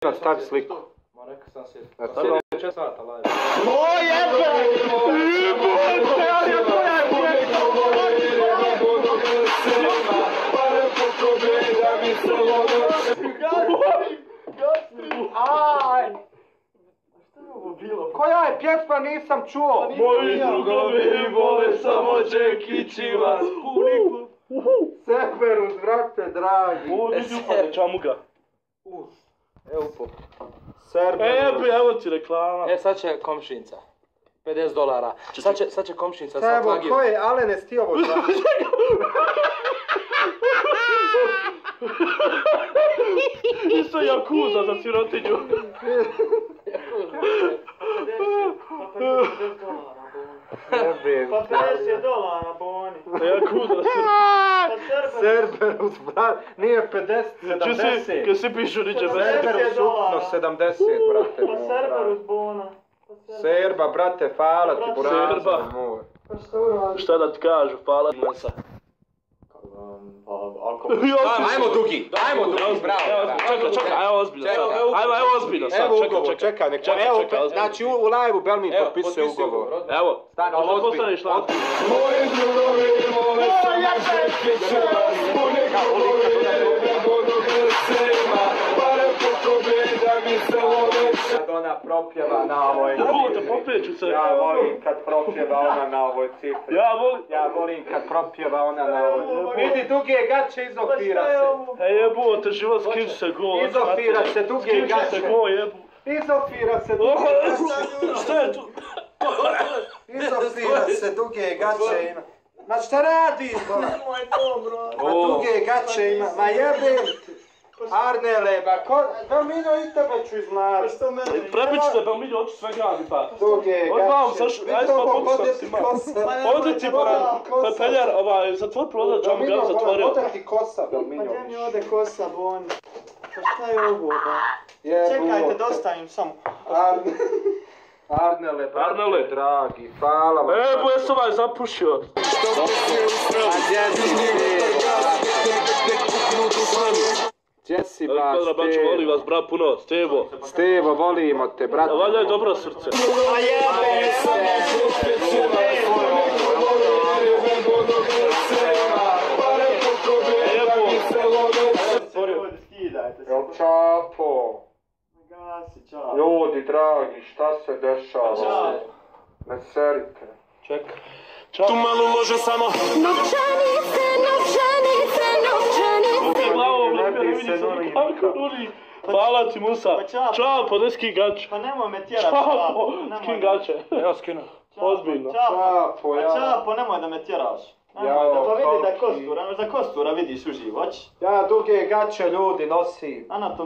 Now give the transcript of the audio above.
Stavi sliku. Ma neka sam se... Stavio 4 sata live. O jebe! Jebote, ali je tvoja koja je pjesma nisam čuo? Moji drugovi vole samo Džekići vas puni. Severus, brate, dragi. O, vidi upade čamuga. Evo po. Cerberus. Evo ti reklama. Sad će komšinca. $50. Sad će komšinca sa Evo, plagiju. ko je Alene sti ovo traži? Isto Jakuza za sirotinju. Pa $50 boni. Jakuza. Cerberus, brat, nije 50, 70. Kad si pišu niđe bez... Cerberus ukupno 70, brate. Pa Cerberus bona. Serba, brate, hvala ti, burazer Serba. moj. Šta da ti kažu, hvala Masa. Ajmo Dugi, bravo. Čekaj, evo ozbiljno sad. Evo ozbiljno sad, Evo ugovor, čekaj, evo, ozbiljno. znači u live-u Belmin potpisuje ugovor. Evo, Stani, možda ozbiljno. postaneš lanci. Moji drugovi vole samo Džekići vas puni pare potrobi da mi se vole. Kad ona propjeva na ovoj cifri. Popeću se. Ja volim kad propjeva ona na ovoj cifri. Ja volim kad propjeva ona na ovoj. Vidi, duge gaće, izofira se. Jebote, život skinči se go. Izofira se, duge Skinči gaće. se go, jebu. Izofira se, duge gaće. Šta je tu? Izofira se, duge gaće ima. Ma šta radiš, bro? Nemoj to, bro. Ma duge gaće ima. Ma jebim ti. Arnele, ba ko... Belmino i tebe ću izmlađi. Što mene? Prepičite, pa mi oči sve gradi, pa. Duge Odmah, gaće. Saš, ajde pa pokušam ti malo. Ovdje ti Pepeljar, zatvor prozor, čemu ga zatvorio. Ode ti kosa, Pa Belmino. gdje mi ode kosa, boni? Pa šta je ovo, ba? Čekajte, dostavim samo. Arnele, brate, Arnele. dragi, hvala vam. Bo ja sam ovaj zapušio. Gdje si, Pozdrav, brat, braćo, volim vas, brat, puno. Stevo. Stevo, volimo te, brate. Valjda je dobro srce. A jebe se! Skidajte se. Jel čapo? Gasi, čao. Ljudi dragi, šta se dešava? Čao. Ne serite. Čekaj. Tu malu može samo Novčanice, novčanice, novčanice. Glavom Ne lepio, bi vidi se se nuli kako nuli. Hvala ti, Musa. Pa čao. Čao, pa ne skin gače. Pa nemoj me tjerat, Čao, skin gače. Evo skinu. Ozbiljno. Čapo, ja. Čapo, nemoj da me tjeraš. Jao, Pa vidi da je Koki. kostura, za kostura vidiš uživo, hoć? Ja duge gaće ljudi nosim. Anatom